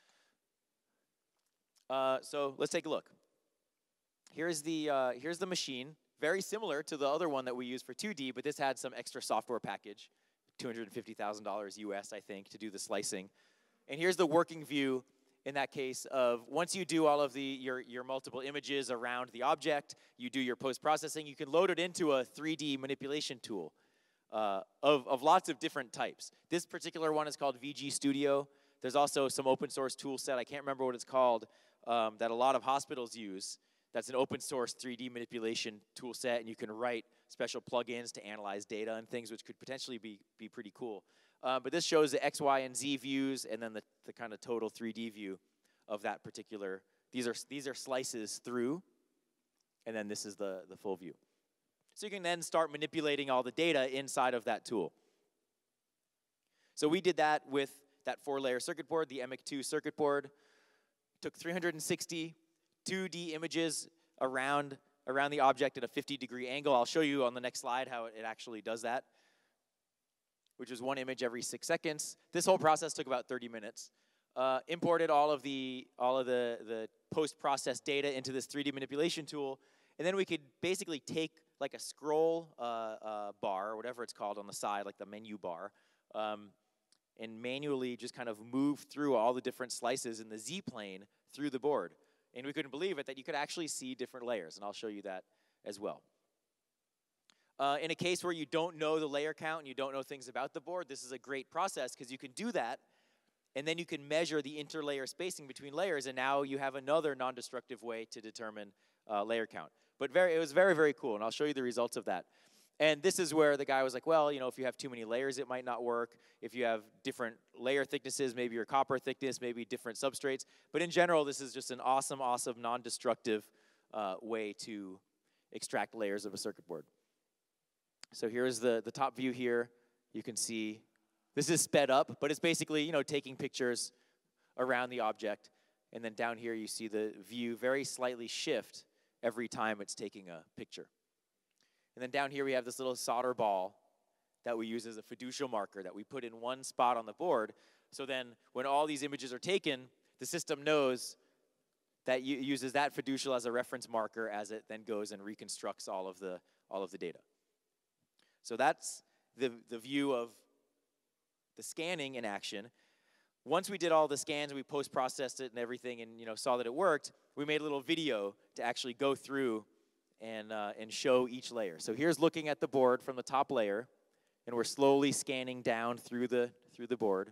So let's take a look. Here's the machine, very similar to the other one that we used for 2D, but this had some extra software package, $250,000 US, I think, to do the slicing. And here's the working view in that case of once you do all of your multiple images around the object, you do your post-processing, you can load it into a 3D manipulation tool of lots of different types. This particular one is called VG Studio. There's also some open source tool set, I can't remember what it's called, that a lot of hospitals use. That's an open source 3D manipulation tool set, and you can write special plugins to analyze data and things, which could potentially be pretty cool. But this shows the X, Y, and Z views, and then the kind of total 3D view of that particular. These are slices through, and then this is the full view. So you can then start manipulating all the data inside of that tool. So we did that with that 4-layer circuit board, the EMIC2 circuit board. Took 360 2D images around the object at a 50-degree angle. I'll show you on the next slide how it actually does that, which is 1 image every 6 seconds. This whole process took about 30 minutes. Imported all of the post-process data into this 3D manipulation tool, and then we could basically take like a scroll bar, or whatever it's called on the side, like the menu bar, and manually just kind of move through all the different slices in the Z-plane through the board. And we couldn't believe it that you could actually see different layers, and I'll show you that as well. In a case where you don't know the layer count and you don't know things about the board, this is a great process because you can do that, and then you can measure the interlayer spacing between layers, and now you have another non-destructive way to determine layer count. But it was very, very cool, and I'll show you the results of that. And this is where the guy was like, well, if you have too many layers, it might not work. If you have different layer thicknesses, maybe your copper thickness, maybe different substrates. But in general, this is just an awesome, awesome, non-destructive way to extract layers of a circuit board. So here's the top view here. You can see this is sped up, but it's basically, taking pictures around the object. And then down here, you see the view very slightly shift every time it's taking a picture. And then down here we have this little solder ball that we use as a fiducial marker that we put in one spot on the board. So then when all these images are taken, the system knows that it uses that fiducial as a reference marker as it then goes and reconstructs all of the data. So that's the view of the scanning in action. Once we did all the scans, we post-processed it and everything and saw that it worked, we made a little video to actually go through and show each layer. So here's looking at the board from the top layer, and we're slowly scanning down through the board.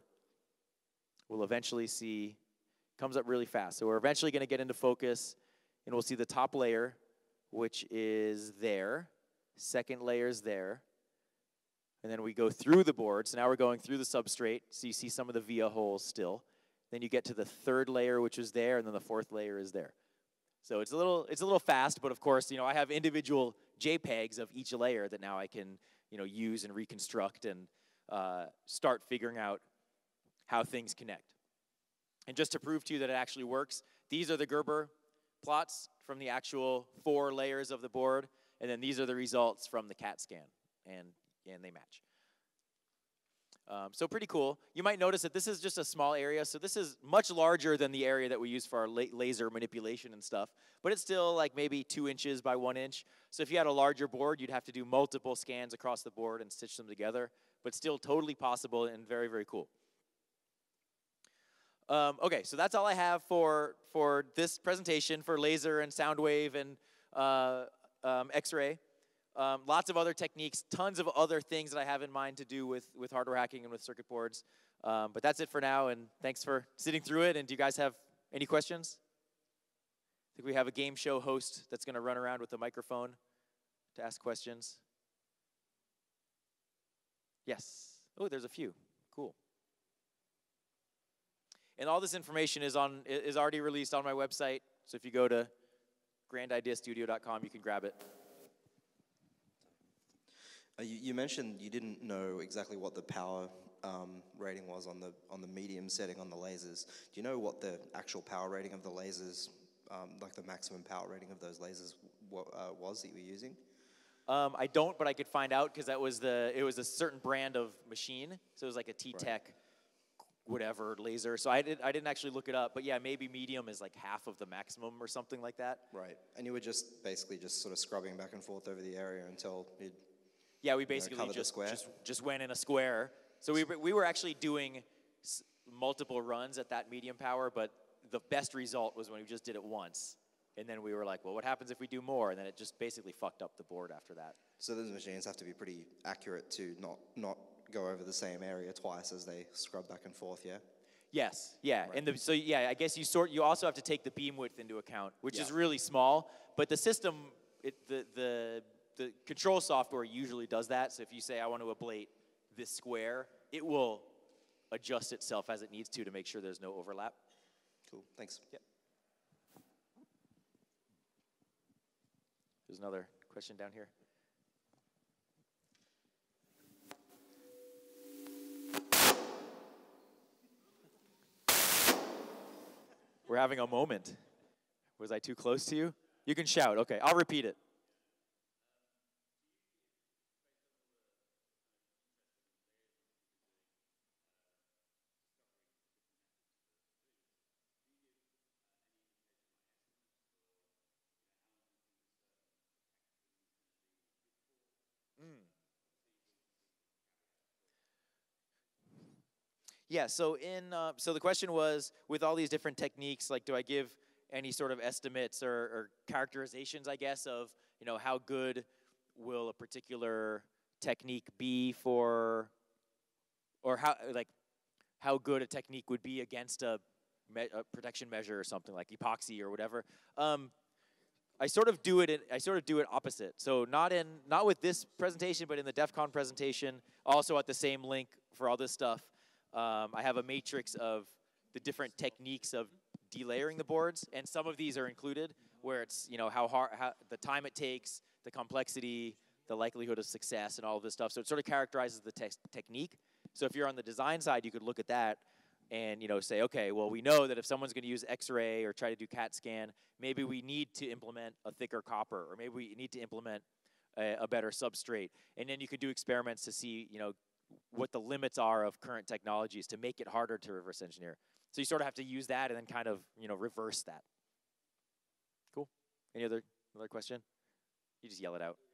We'll eventually see, comes up really fast. So we're eventually going to get into focus, and we'll see the top layer, which is there. Second layer is there. And then we go through the board. So now we're going through the substrate, so you see some of the via holes still. Then you get to the third layer, which is there, and then the fourth layer is there. So it's a little fast, but of course, I have individual JPEGs of each layer that now I can, use and reconstruct and start figuring out how things connect. And just to prove to you that it actually works, these are the Gerber plots from the actual 4 layers of the board, and then these are the results from the CAT scan, and they match. So pretty cool. You might notice that this is just a small area. So this is much larger than the area that we use for our laser manipulation and stuff. But it's still like maybe 2 inches by 1 inch. So if you had a larger board, you'd have to do multiple scans across the board and stitch them together. But still totally possible and very, very cool. Okay, so that's all I have for this presentation for laser and sound wave and X-ray. Lots of other techniques, tons of other things that I have in mind to do with hardware hacking and with circuit boards. But that's it for now, and thanks for sitting through it. And do you guys have any questions? I think we have a game show host that's going to run around with a microphone to ask questions. Yes. Oh, there's a few. Cool. And all this information is already released on my website. So if you go to grandideastudio.com, you can grab it. You mentioned you didn't know exactly what the power rating was on the medium setting on the lasers. Do you know what the actual power rating of the lasers, like the maximum power rating of those lasers was that you were using? I don't, but I could find out because it was a certain brand of machine. So it was like a T-Tech, whatever laser. So I didn't actually look it up, but yeah, maybe medium is like half of the maximum or something like that. Right, and you were basically just sort of scrubbing back and forth over the area until you'd. Yeah, we basically just went in a square. So we were actually doing multiple runs at that medium power, but the best result was when we just did it once. And then we were like, well, what happens if we do more? And then it just basically fucked up the board after that. So those machines have to be pretty accurate to not go over the same area twice as they scrub back and forth, yeah? Yes, yeah. Right. And so yeah, I guess you also have to take the beam width into account, which is really small, but the system, the control software usually does that. So if you say, I want to ablate this square, it will adjust itself as it needs to make sure there's no overlap. Cool, thanks. Yep. There's another question down here. We're having a moment. Was I too close to you? You can shout. Okay, I'll repeat it. Yeah, so so the question was, with all these different techniques, like, do I give any sort of estimates or characterizations, I guess, of, how good will a particular technique be for, or how good a technique would be against a protection measure or something like epoxy or whatever. I sort of do it opposite. So not with this presentation, but in the DEF CON presentation, also at the same link for all this stuff. I have a matrix of the different techniques of delayering the boards, and some of these are included, where it's how the time it takes, the complexity, the likelihood of success, and all of this stuff. So it sort of characterizes the technique. So if you're on the design side, you could look at that and say, okay, well, we know that if someone's going to use X-ray or try to do CAT scan, maybe we need to implement a thicker copper, or maybe we need to implement a better substrate. And then you could do experiments to see, what the limits are of current technologies to make it harder to reverse engineer. So you sort of have to use that and then kind of, reverse that. Cool. Any other question? You just yell it out.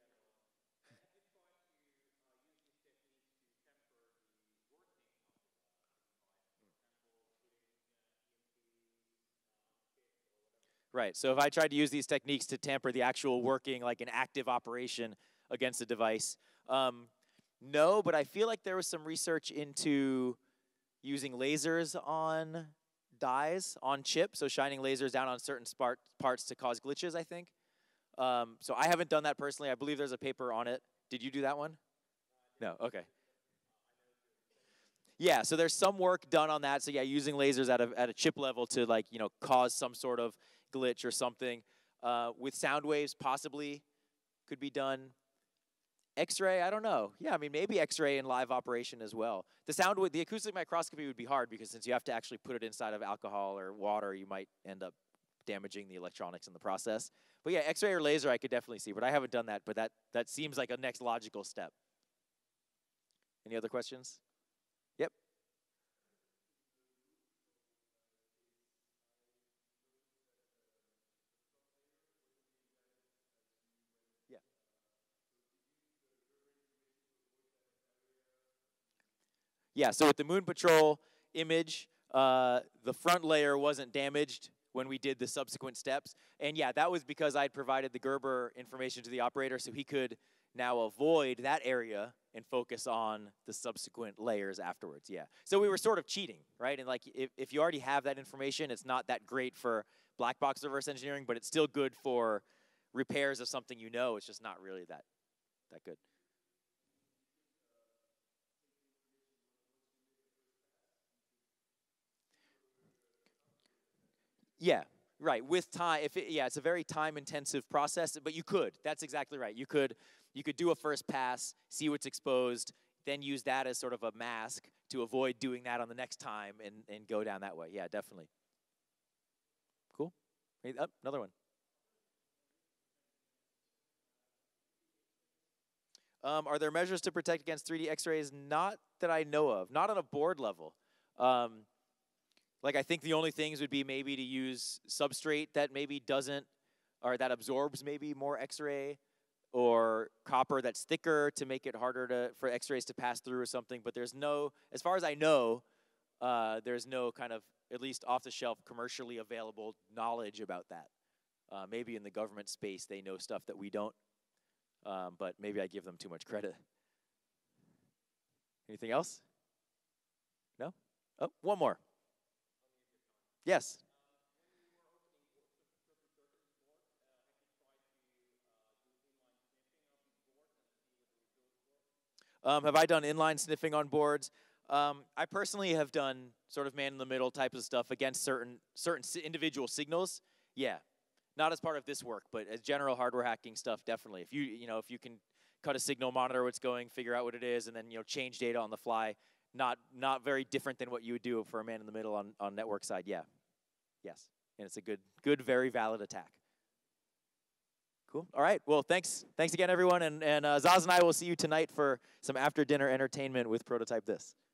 Right, so if I tried to use these techniques to tamper the actual working, like an active operation against a device, no, but I feel like there was some research into using lasers on dies, on chips, so shining lasers down on certain parts to cause glitches, I think. So I haven't done that personally. I believe there's a paper on it. Did you do that one? No, okay. Yeah, so there's some work done on that. So yeah, using lasers at a chip level to cause some sort of glitch or something. With sound waves, possibly could be done. X-ray, I don't know. Yeah, I mean, maybe X-ray in live operation as well. The acoustic microscopy would be hard because since you have to actually put it inside of alcohol or water, you might end up damaging the electronics in the process. But yeah, X-ray or laser I could definitely see, but I haven't done that, but that seems like a next logical step. Any other questions? Yeah, so with the Moon Patrol image, the front layer wasn't damaged when we did the subsequent steps. And yeah, that was because I'd provided the Gerber information to the operator so he could now avoid that area and focus on the subsequent layers afterwards, yeah. So we were sort of cheating, right? And like, if you already have that information, it's not that great for black box reverse engineering, but it's still good for repairs of something you know. It's just not really that good. Yeah, right. With time, yeah, it's a very time-intensive process, but you could. That's exactly right. You could do a first pass, see what's exposed, then use that as sort of a mask to avoid doing that on the next time and go down that way. Yeah, definitely. Cool. Another one. Are there measures to protect against 3D X-rays? Not that I know of. Not on a board level. Like, I think the only things would be maybe to use substrate that maybe doesn't, or that absorbs maybe more X-ray, or copper that's thicker to make it harder for X-rays to pass through or something. But there's no, as far as I know, there's no kind of, at least off-the-shelf, commercially available knowledge about that. Maybe in the government space they know stuff that we don't, but maybe I give them too much credit. Anything else? No? Oh, one more. Yes. Have I done inline sniffing on boards? I personally have done sort of man-in-the-middle type of stuff against certain individual signals. Yeah, not as part of this work, but as general hardware hacking stuff, definitely. If you can cut a signal, monitor what's going, figure out what it is, and then change data on the fly. Not very different than what you would do for a man-in-the-middle on network side. Yeah. Yes, and it's a good, very valid attack. Cool. All right. Well, thanks again, everyone, and Zaz and I will see you tonight for some after-dinner entertainment with Prototype This.